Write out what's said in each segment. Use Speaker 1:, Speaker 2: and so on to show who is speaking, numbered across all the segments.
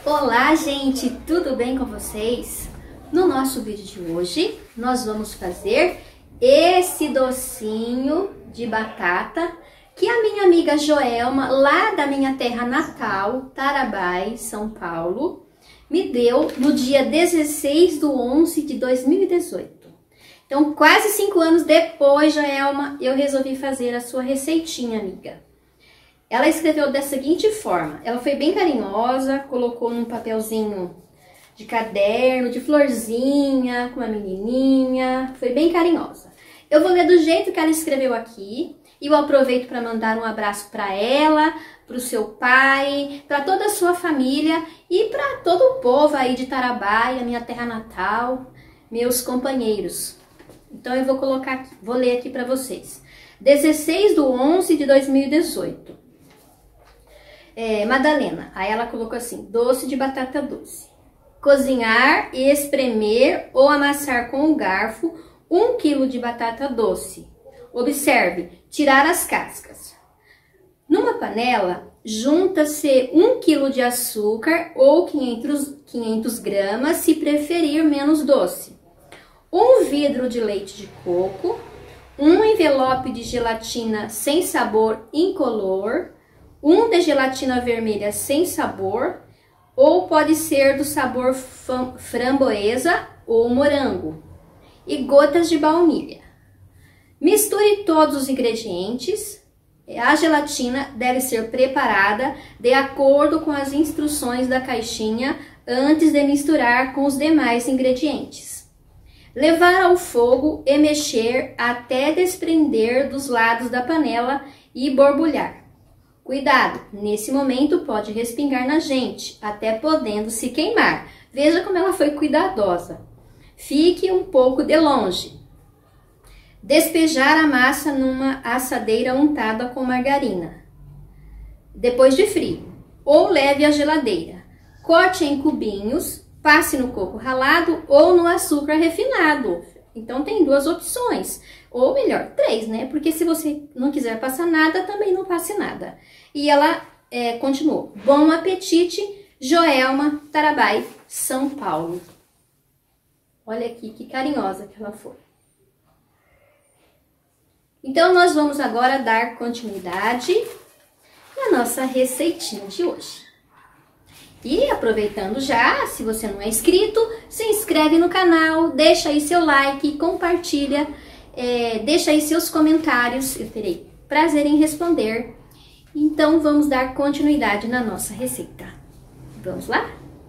Speaker 1: Olá, gente! Tudo bem com vocês? No nosso vídeo de hoje, nós vamos fazer esse docinho de batata que a minha amiga Joelma, lá da minha terra natal, Tarabai, São Paulo, me deu no dia 16/11 de 2018. Então, quase 5 anos depois, Joelma, eu resolvi fazer a sua receitinha, amiga. Ela escreveu da seguinte forma, ela foi bem carinhosa, colocou num papelzinho de caderno, de florzinha, com uma menininha, foi bem carinhosa. Eu vou ler do jeito que ela escreveu aqui, e eu aproveito para mandar um abraço para ela, para o seu pai, para toda a sua família e para todo o povo aí de Tarabai, a minha terra natal, meus companheiros. Então eu vou colocar aqui, vou ler aqui para vocês. 16/11 de 2018. Madalena, aí ela colocou assim, doce de batata doce. Cozinhar e espremer ou amassar com o garfo 1 kg de batata doce. Observe, tirar as cascas. Numa panela, junta-se 1 kg de açúcar ou 500 gramas, se preferir menos doce. 1 vidro de leite de coco, 1 envelope de gelatina sem sabor incolor, 1 de gelatina vermelha sem sabor, ou pode ser do sabor framboesa ou morango, e gotas de baunilha. Misture todos os ingredientes. A gelatina deve ser preparada de acordo com as instruções da caixinha antes de misturar com os demais ingredientes. Levar ao fogo e mexer até desprender dos lados da panela e borbulhar. Cuidado, nesse momento pode respingar na gente, até podendo se queimar. Veja como ela foi cuidadosa. Fique um pouco de longe. Despejar a massa numa assadeira untada com margarina, depois de frio, ou leve à geladeira. Corte em cubinhos, passe no coco ralado ou no açúcar refinado. Então tem 2 opções, ou melhor, 3, né? Porque se você não quiser passar nada, também não passe nada. E ela continuou. Bom apetite, Joelma, Tarabai, São Paulo. Olha aqui que carinhosa que ela foi. Então, nós vamos agora dar continuidade na nossa receitinha de hoje. E aproveitando já, se você não é inscrito, se inscreve no canal, deixa aí seu like, compartilha, deixa aí seus comentários, eu terei prazer em responder. Então, vamos dar continuidade na nossa receita. Vamos lá?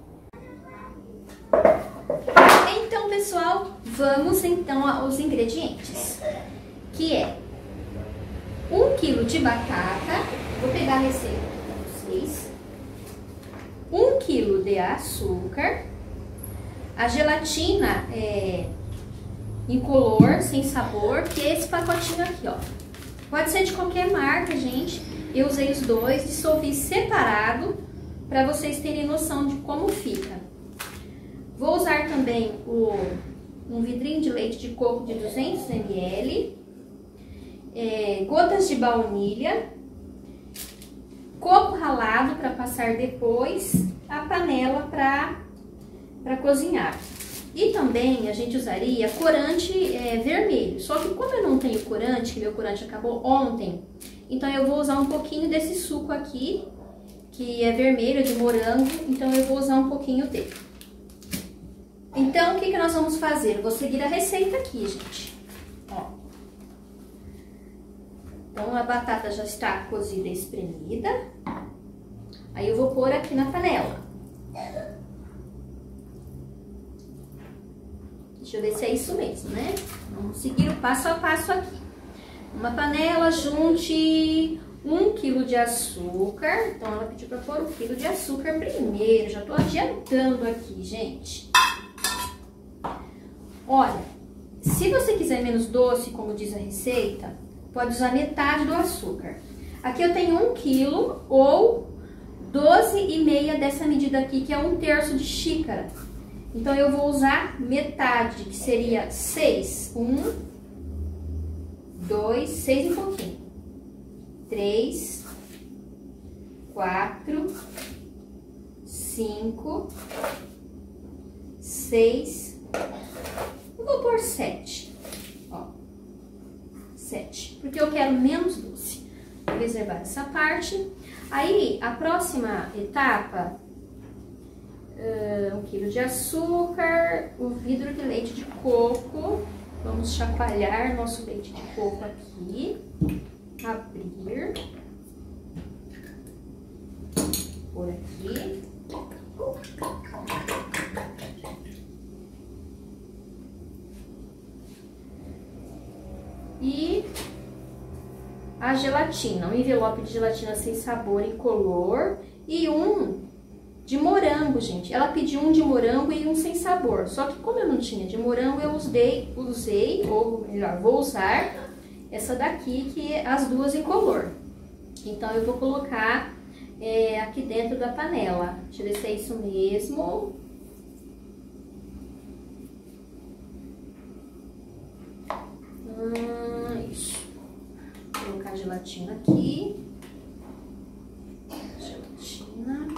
Speaker 1: Então, pessoal, vamos então aos ingredientes, que é 1 kg de batata, vou pegar a receita para vocês, 1 kg de açúcar, a gelatina incolor, sem sabor, que é esse pacotinho aqui, ó. Pode ser de qualquer marca, gente. Eu usei os 2, dissolvi separado, para vocês terem noção de como fica. Vou usar também um vidrinho de leite de coco de 200 ml, gotas de baunilha, coco ralado para passar depois, a panela para cozinhar. E também a gente usaria corante vermelho, só que como eu não tenho corante, que meu corante acabou ontem, então eu vou usar um pouquinho desse suco aqui, que é vermelho, de morango, então eu vou usar um pouquinho dele. Então, o que nós vamos fazer? Eu vou seguir a receita aqui, gente. Ó. Então, a batata já está cozida e espremida. Aí, eu vou pôr aqui na panela. Deixa eu ver se é isso mesmo, né? Vamos seguir o passo a passo aqui. Uma panela, junte 1 kg de açúcar. Então, ela pediu para pôr 1 kg de açúcar primeiro. Já tô adiantando aqui, gente. Olha, se você quiser menos doce, como diz a receita, pode usar metade do açúcar. Aqui eu tenho 1 kg ou 12,5 dessa medida aqui, que é 1/3 de xícara. Então, eu vou usar metade, que seria 6. 1, 2, 6 e pouquinho. 3, 4, 5, 6, eu vou pôr 7, ó, 7, porque eu quero menos doce. Vou reservar essa parte. Aí, a próxima etapa, 1 kg de açúcar, o vidro de leite de coco. Vamos chacoalhar nosso leite de coco aqui, abrir, por aqui. E a gelatina, um envelope de gelatina sem sabor e incolor e um de morango, gente. Ela pediu um de morango e um sem sabor, só que como eu não tinha de morango, eu usei, ou melhor, vou usar essa daqui, que é as duas incolor. Então, eu vou colocar aqui dentro da panela. Deixa eu ver se é isso mesmo. Isso. Vou colocar a gelatina aqui. Gelatina.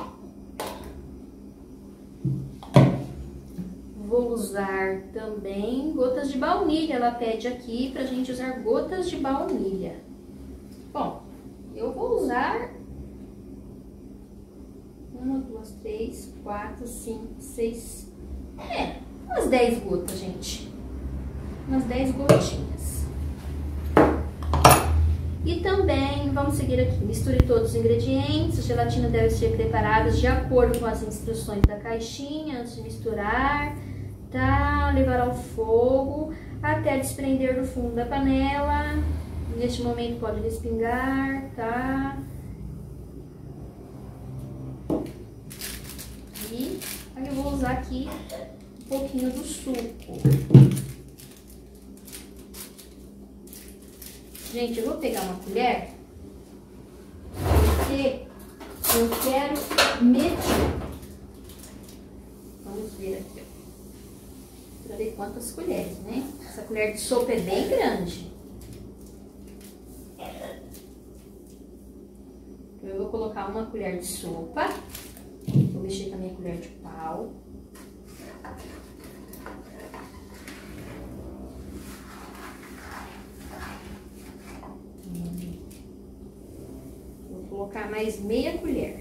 Speaker 1: Vou usar também gotas de baunilha. Ela pede aqui pra gente usar gotas de baunilha. Bom, eu vou usar 1, 2, 3, 4, 5, 6, umas 10 gotas, gente. Umas 10 gotinhas. E também, vamos seguir aqui, misture todos os ingredientes. A gelatina deve ser preparada de acordo com as instruções da caixinha, antes de misturar, tá? Levar ao fogo até desprender do fundo da panela. Neste momento pode respingar, tá? E aí eu vou usar aqui um pouquinho do suco. Gente, eu vou pegar uma colher, porque eu quero medir. Vamos ver aqui, ó. Pra ver quantas colheres, né? Essa colher de sopa é bem grande. Então, eu vou colocar uma colher de sopa. Vou mexer com a minha colher de pau. Vou colocar mais meia colher.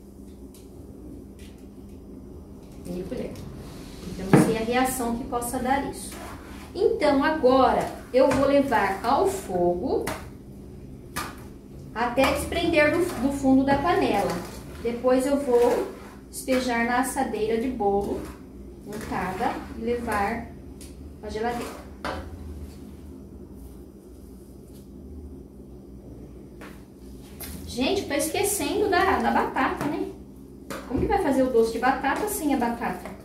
Speaker 1: Meia colher. Então, sei a reação que possa dar isso. Então, agora, eu vou levar ao fogo até desprender do fundo da panela. Depois eu vou despejar na assadeira de bolo untada e levar à geladeira. Gente, tô esquecendo da batata, né? Como que vai fazer o doce de batata sem a batata?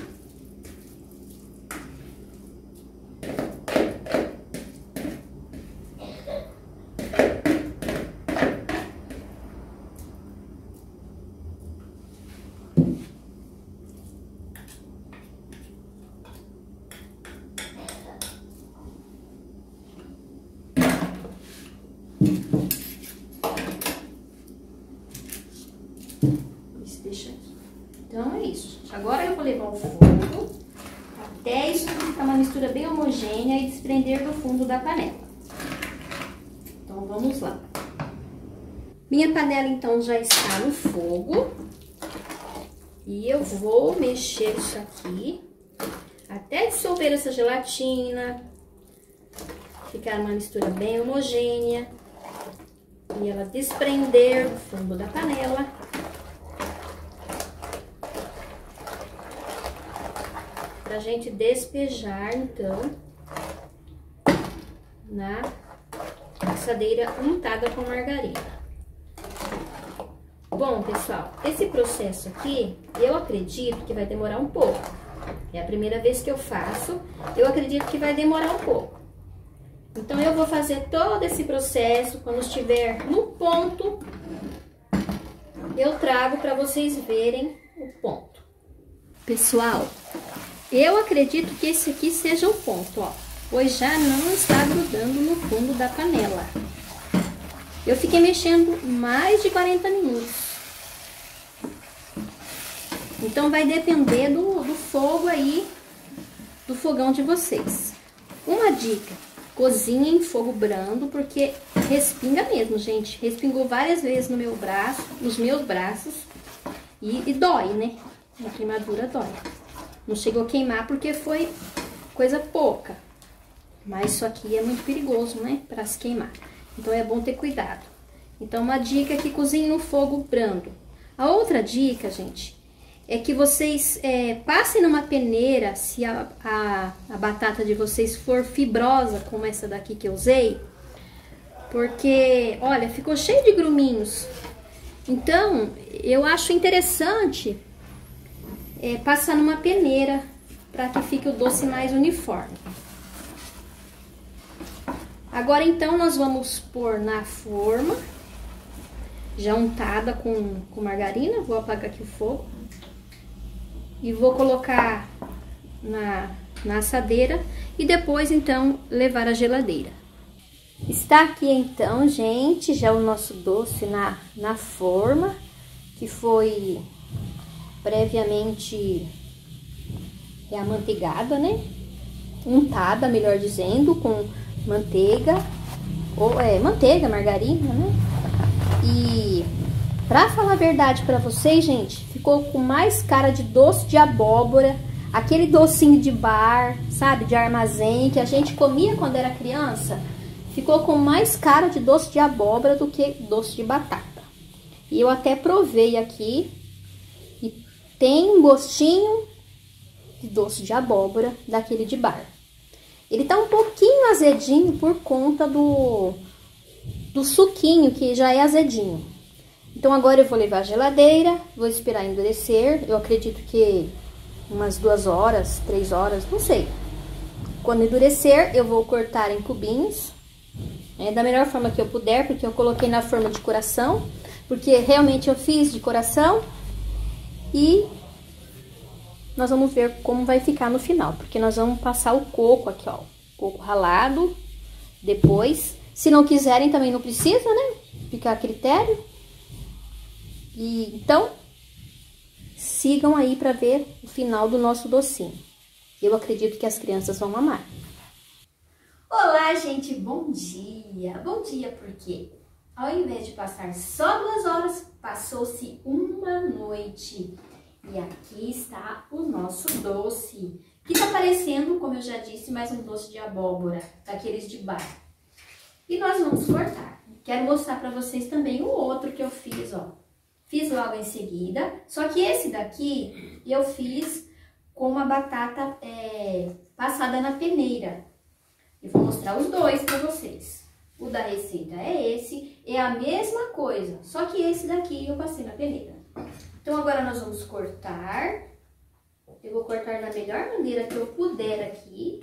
Speaker 1: Deixa aqui. Então, é isso. Agora eu vou levar ao fogo até isso ficar uma mistura bem homogênea e desprender do fundo da panela. Então, vamos lá. Minha panela, então, já está no fogo. E eu vou mexer isso aqui até dissolver essa gelatina, ficar uma mistura bem homogênea e ela desprender do fundo da panela. Pra gente despejar, então, na assadeira untada com margarina. Bom, pessoal, esse processo aqui, eu acredito que vai demorar um pouco. É a primeira vez que eu faço, eu acredito que vai demorar um pouco. Então, eu vou fazer todo esse processo, quando estiver no ponto, eu trago para vocês verem o ponto. Pessoal, eu acredito que esse aqui seja o ponto, ó, pois já não está grudando no fundo da panela. Eu fiquei mexendo mais de 40 minutos. Então vai depender do fogo aí, do fogão de vocês. Uma dica: cozinha em fogo brando, porque respinga mesmo, gente. Respingou várias vezes no meu braço, nos meus braços, e dói, né? A queimadura dói. Não chegou a queimar porque foi coisa pouca, mas isso aqui é muito perigoso, né? Para se queimar. Então é bom ter cuidado. Então uma dica é que cozinhe no fogo brando. A outra dica, gente, é que vocês passem numa peneira, se a batata de vocês for fibrosa, como essa daqui que eu usei, porque, olha, ficou cheio de gruminhos. Então, eu acho interessante passar numa peneira, para que fique o doce mais uniforme. Agora, então, nós vamos pôr na forma, já untada com margarina. Vou apagar aqui o fogo. E vou colocar na assadeira e depois, então, levar à geladeira. Está aqui, então, gente, já o nosso doce na forma, que foi previamente amanteigada, né? Untada, melhor dizendo, com manteiga, ou manteiga, margarina, né? E pra falar a verdade pra vocês, gente, ficou com mais cara de doce de abóbora, aquele docinho de bar, sabe, de armazém, que a gente comia quando era criança. Ficou com mais cara de doce de abóbora do que doce de batata. E eu até provei aqui e tem um gostinho de doce de abóbora daquele de bar. Ele tá um pouquinho azedinho por conta do suquinho, que já é azedinho. Então agora eu vou levar à geladeira, vou esperar endurecer. Eu acredito que umas 2 horas, 3 horas, não sei. Quando endurecer, eu vou cortar em cubinhos, da melhor forma que eu puder, porque eu coloquei na forma de coração, porque realmente eu fiz de coração. E nós vamos ver como vai ficar no final, porque nós vamos passar o coco aqui, ó, coco ralado depois. Se não quiserem, também não precisa, né? Fica a critério. E então, sigam aí para ver o final do nosso docinho. Eu acredito que as crianças vão amar. Olá, gente, bom dia! Bom dia porque, ao invés de passar só 2 horas, passou-se uma noite. E aqui está o nosso doce, que tá parecendo, como eu já disse, mais um doce de abóbora, daqueles de bar. E nós vamos cortar. Quero mostrar para vocês também o outro que eu fiz, ó. Fiz logo em seguida, só que esse daqui eu fiz com uma batata passada na peneira. Eu vou mostrar os dois para vocês. O da receita é esse, é a mesma coisa, só que esse daqui eu passei na peneira. Então agora nós vamos cortar. Eu vou cortar da melhor maneira que eu puder aqui.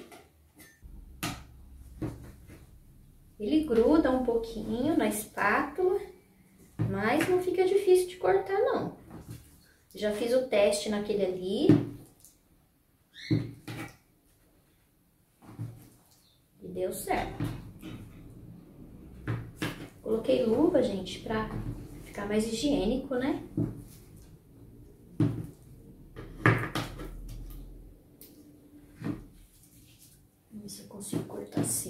Speaker 1: Ele gruda um pouquinho na espátula, mas não fica difícil de cortar, não. Já fiz o teste naquele ali. E deu certo. Coloquei luva, gente, pra ficar mais higiênico, né? Vamos ver se eu consigo cortar assim.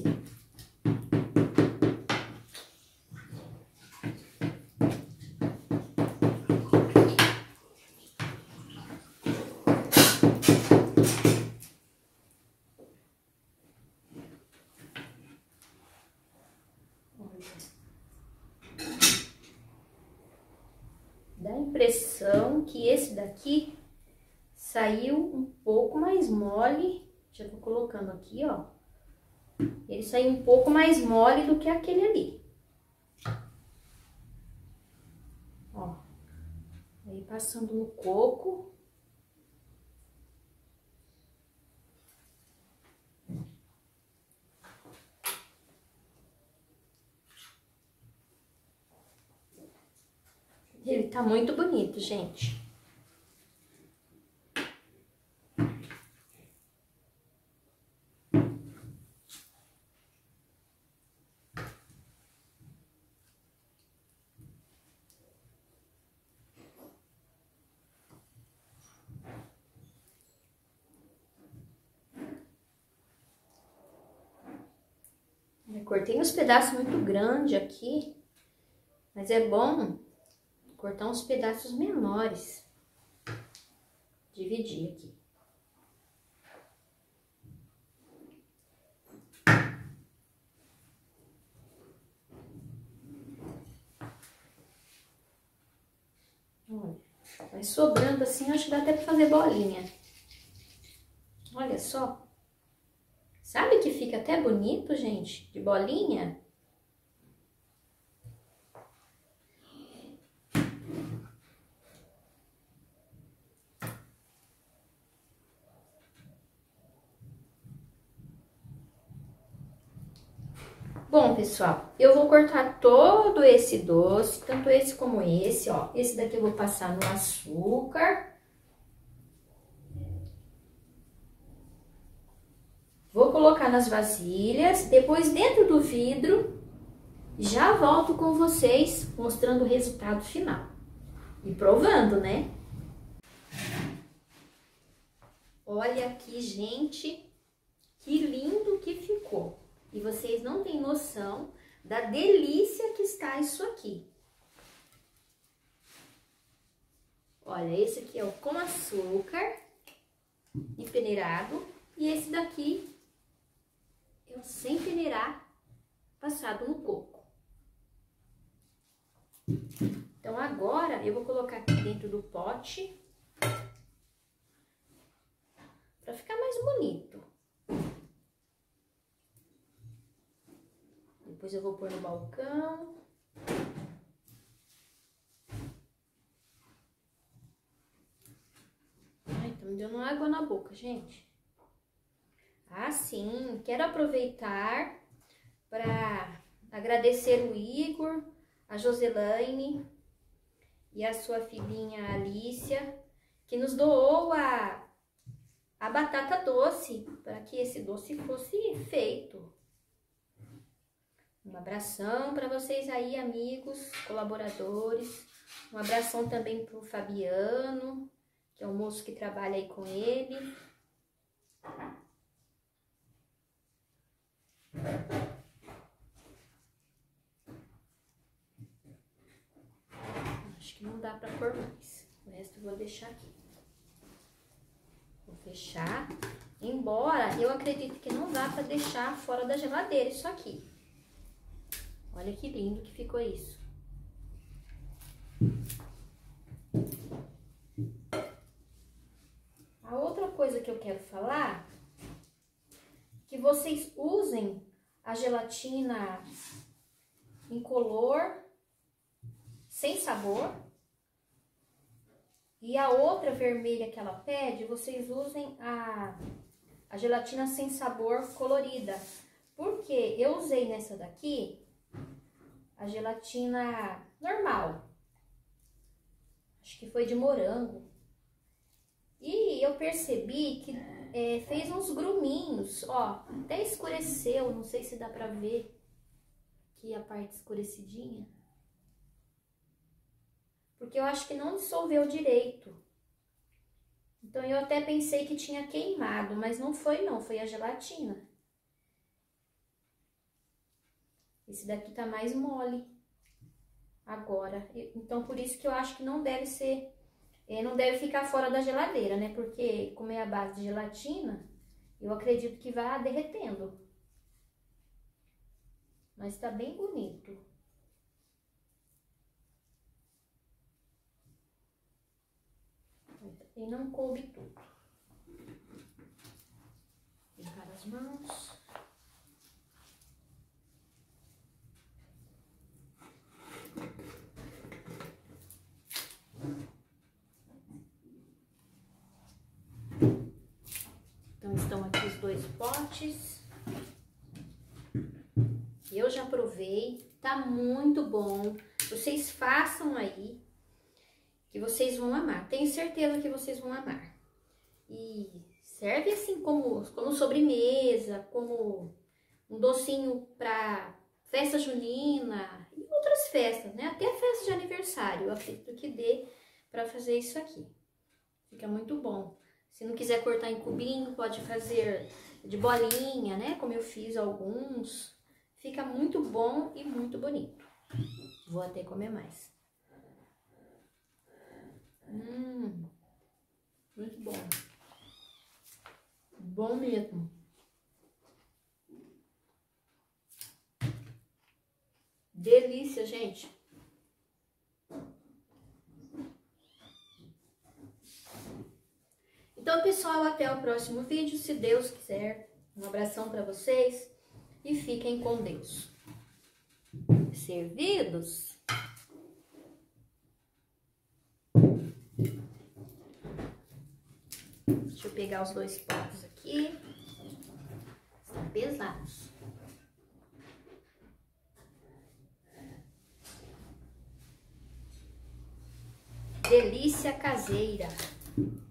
Speaker 1: Dá a impressão que esse daqui saiu um pouco mais mole. Já vou colocando aqui, ó. Ele saiu um pouco mais mole do que aquele ali. Ó. Aí passando no coco. Ele tá muito bonito, gente. Cortei uns pedaços muito grandes aqui, mas é bom cortar uns pedaços menores. Dividir aqui. Olha, vai sobrando assim, acho que dá até pra fazer bolinha. Olha só. Sabe que fica até bonito, gente, de bolinha? Bom, pessoal, eu vou cortar todo esse doce, tanto esse como esse, ó. Esse daqui eu vou passar no açúcar. Vou colocar nas vasilhas, depois dentro do vidro, já volto com vocês mostrando o resultado final. E provando, né? Olha aqui, gente, que lindo que ficou. E vocês não têm noção da delícia que está isso aqui. Olha, esse aqui é o com açúcar e peneirado. E esse daqui é o sem peneirar, passado no coco. Então, agora eu vou colocar aqui dentro do pote para ficar mais bonito. Depois eu vou pôr no balcão. Ai, tá me dando água na boca, gente. Ah, sim, quero aproveitar para agradecer o Igor, a Joselaine e a sua filhinha Alicia, que nos doou a batata doce, para que esse doce fosse feito. Um abração para vocês aí, amigos, colaboradores. Um abração também para o Fabiano, que é o moço que trabalha aí com ele. Acho que não dá para pôr mais. O resto eu vou deixar aqui. Vou fechar. Embora eu acredite que não dá para deixar fora da geladeira isso aqui. Olha que lindo que ficou isso. A outra coisa que eu quero falar, que vocês usem a gelatina incolor, sem sabor. E a outra vermelha que ela pede, vocês usem a gelatina sem sabor colorida. Porque eu usei nessa daqui a gelatina normal. Acho que foi de morango. E eu percebi que fez uns gruminhos, ó, até escureceu, não sei se dá pra ver aqui a parte escurecidinha. Porque eu acho que não dissolveu direito. Então eu até pensei que tinha queimado, mas não foi não, foi a gelatina. Esse daqui tá mais mole agora. Então por isso que eu acho que não deve ser... não deve ficar fora da geladeira, né? Porque como é a base de gelatina, eu acredito que vai derretendo. Mas tá bem bonito. E não coube tudo. Limpar as mãos. Então, estão aqui os dois potes. Eu já provei, tá muito bom. Vocês façam aí, que vocês vão amar. Tenho certeza que vocês vão amar. E serve assim como sobremesa, como um docinho pra festa junina e outras festas, né? Até festa de aniversário, eu acredito que dê pra fazer isso aqui. Fica muito bom. Se não quiser cortar em cubinho, pode fazer de bolinha, né? Como eu fiz alguns. Fica muito bom e muito bonito. Vou até comer mais. Muito bom. Bom mesmo. Delícia, gente. Então, pessoal, até o próximo vídeo, se Deus quiser. Um abração para vocês e fiquem com Deus. Servidos? Deixa eu pegar os 2 pratos aqui. Estão pesados. Delícia caseira.